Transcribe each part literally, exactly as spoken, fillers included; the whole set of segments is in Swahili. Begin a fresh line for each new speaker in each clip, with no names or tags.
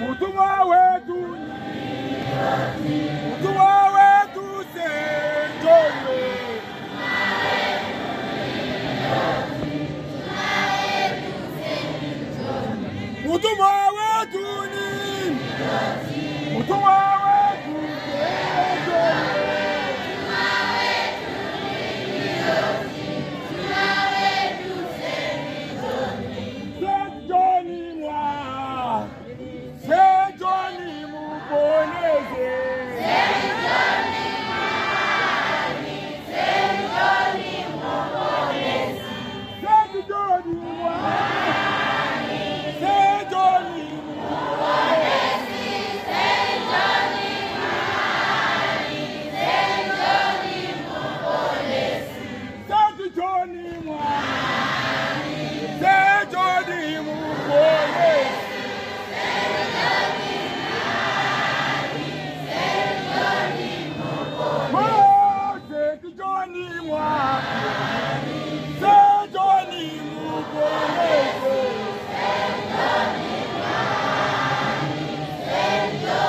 Utumwa wetu Utumwa wetu Senjoni Utumwa wetu ni Utumwa wetu Senjoni mwa Senjoni muponeze Senjoni mwani Senjoni muponeze Senjoni mwani Senjoni muponeze Senjoni mwani Senjoni muponeze Senjoni mwani Senjoni muponeze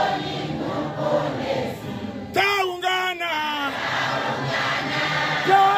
Taungana, Taungana,